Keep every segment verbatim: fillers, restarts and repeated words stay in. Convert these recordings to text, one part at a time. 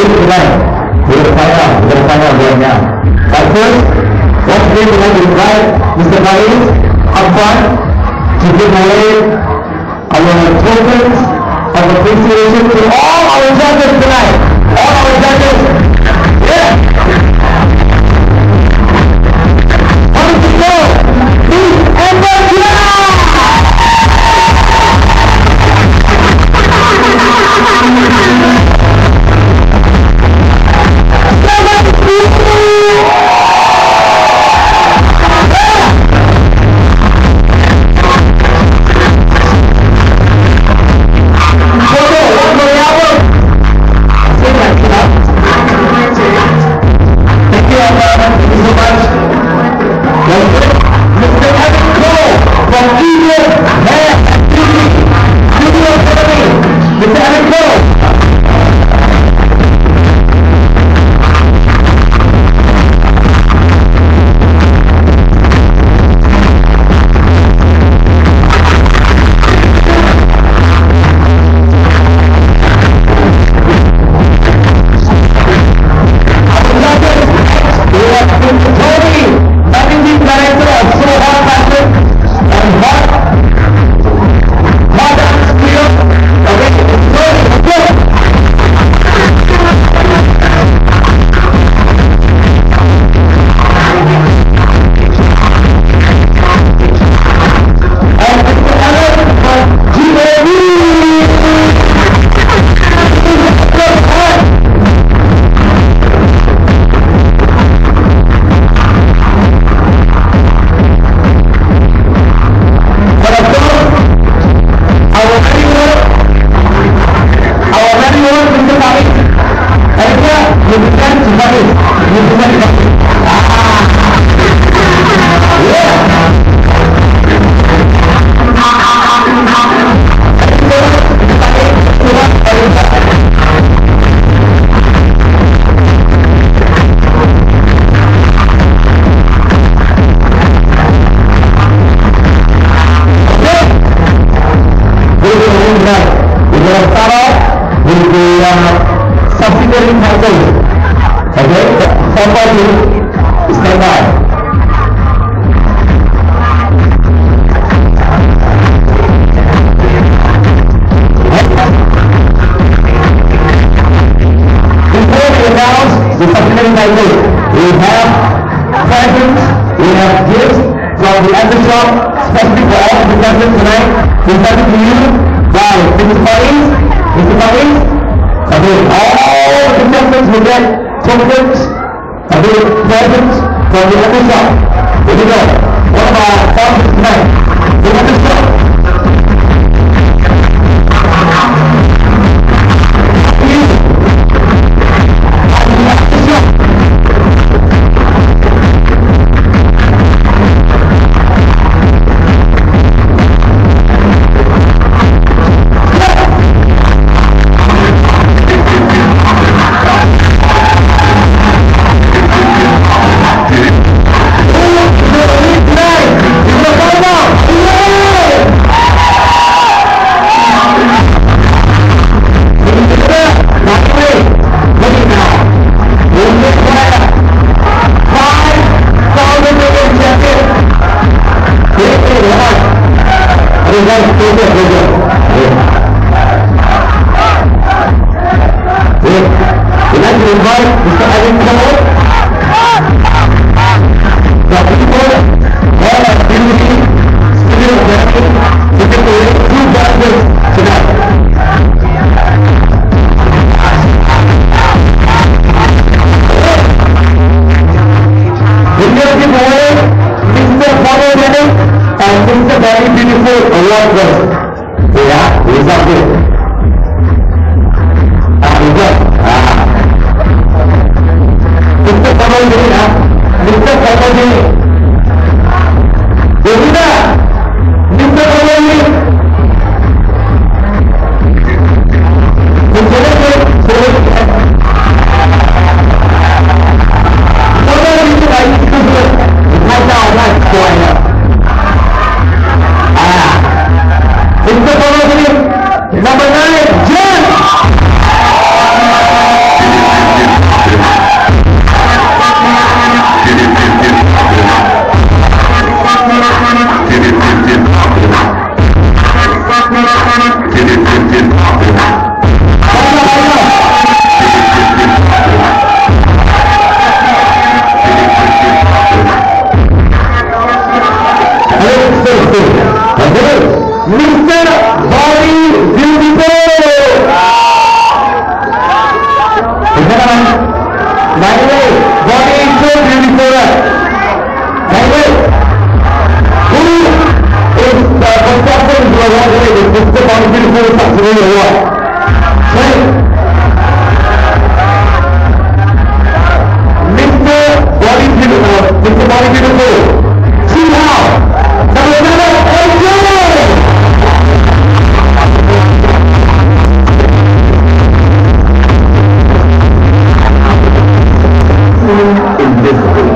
game tonight. We're going to find out. We're going to find out right now. But first, once again, we'd like to invite Mister Faiz up front to give away our tokens of appreciation to all our judges tonight. All our judges. Yeah. How did you go? Please, Amber Clara! Number nine, Jen! Civil Award. Right. Mister Body Beautiful, Mister Body Beautiful, Chi Hao, number seven, invisible.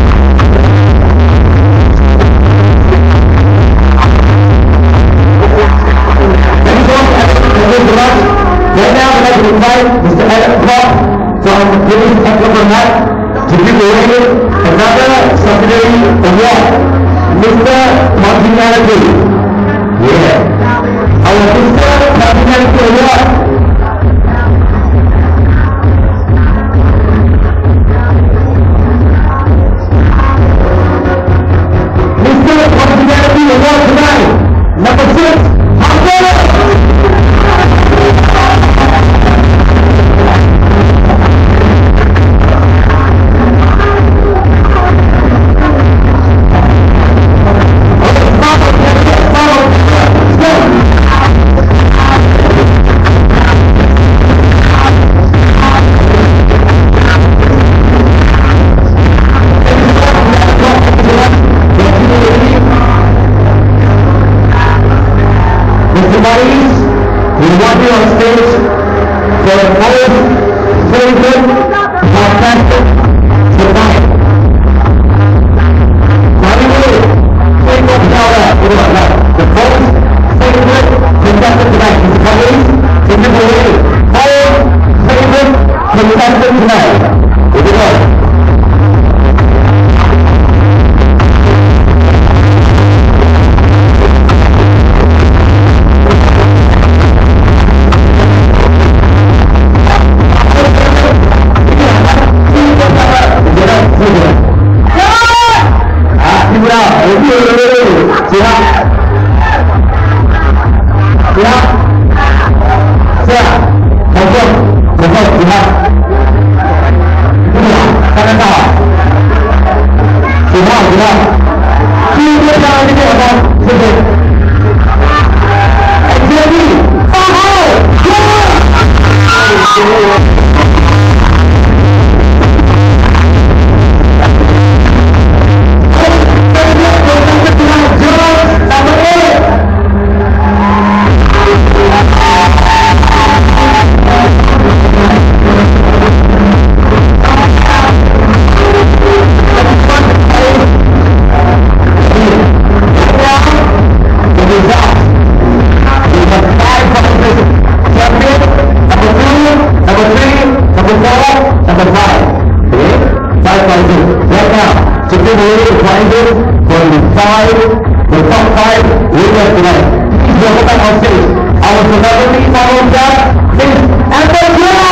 Right now, I'd like to invite Mister Adam Clark from British Economat to give away another secondary award, Mister Marginality. Yeah. Our Mister Marginality Award. Mister Marginality Award tonight, number six, Hamza. Mister Maurice, we want you on stage for the most favorite, fantastic tonight. Maurice, favorite shout out, you know that. The most favorite contestant tonight. Mister Maurice, to give away all favorite contestant tonight. Here we go. Siap, siap, siap, confirm, confirm, siap, siap, kanan bawah, siap, siap, tiga jalan ini apa? Siap, jadi, faham, the top five winners tonight. Please welcome on stage our celebrity follow that is Amber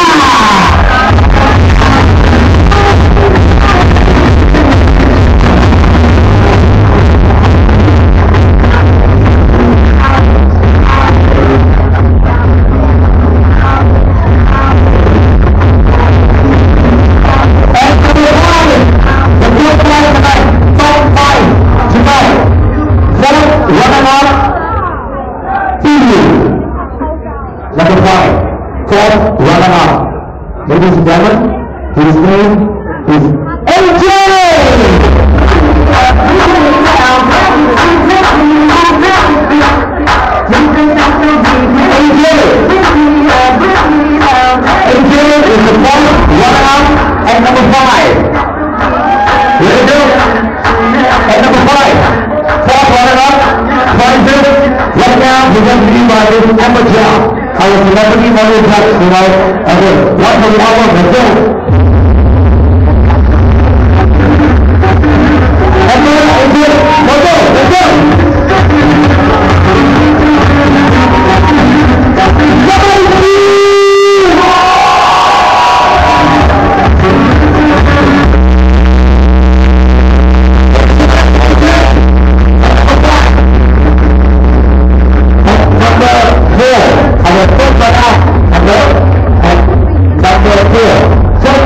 number five, Top Runner-up. Ladies and gentlemen, his name is A J! A J is the fourth runner-up at number five. Here we go. At number five, fourth runner-up, prizes. Right now, we're going to be by Amber Jia. Our celebrity model judge tonight, again, one for the hour, let's go! Everyone, let's go! Let's go! Number four, our first runner, number four.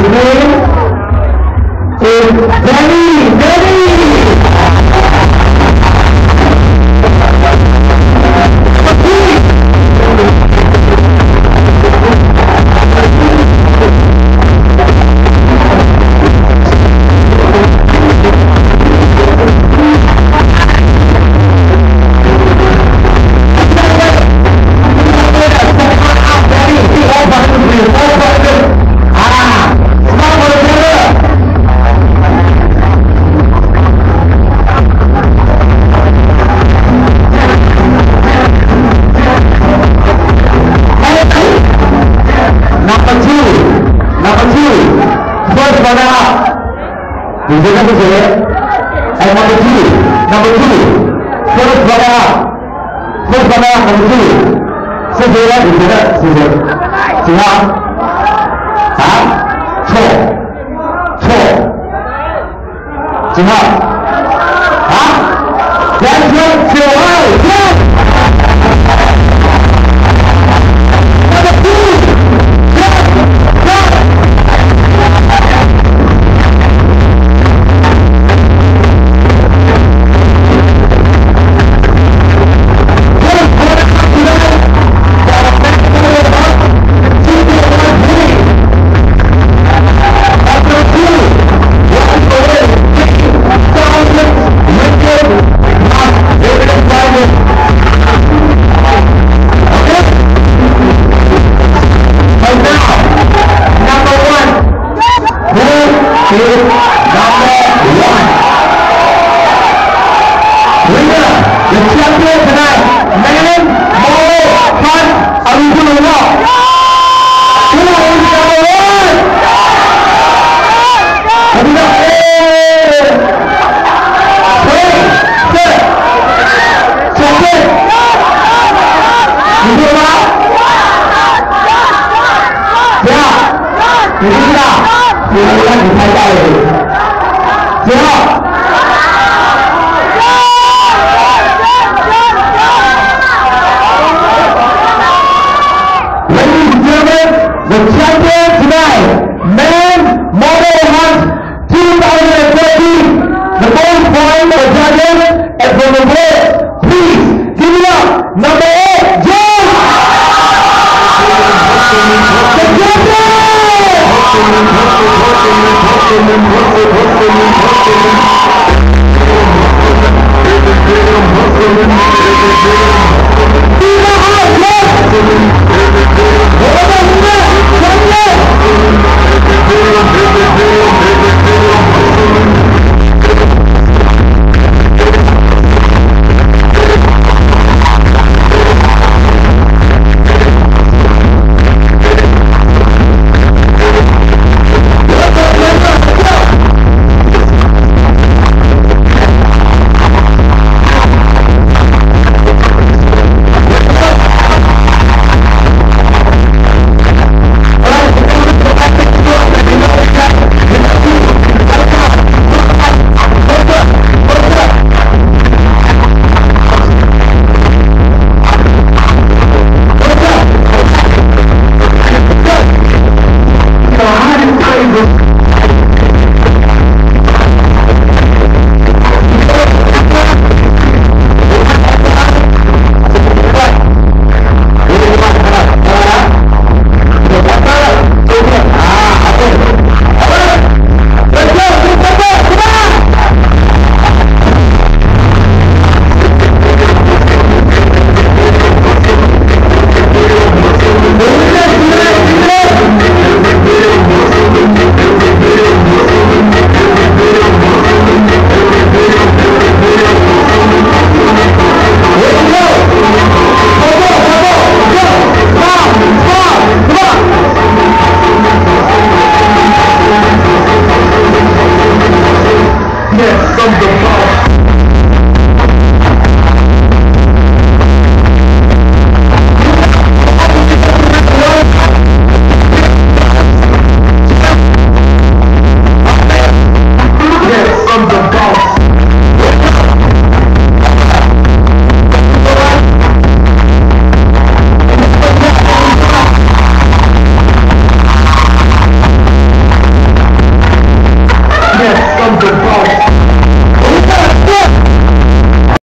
His name is Danny. Danny! Is it number two? And number two, number two, first brother up, first brother up, number two. 是谁呢？你觉得是谁？几号？啊？错，错，几号？啊？两千九二千。你不知道，我让你拍照而已。最后。Ladies and gentlemen, the champion tonight, Men Model Hunt twenty thirteen, the most point for judges, and from the board, please give it up, number eight, John! The champion! Hustling, hustling, hustling, hustling, hustling, hustling, hustling, hustling, hustling, hustling, hustling, hustling, hustling,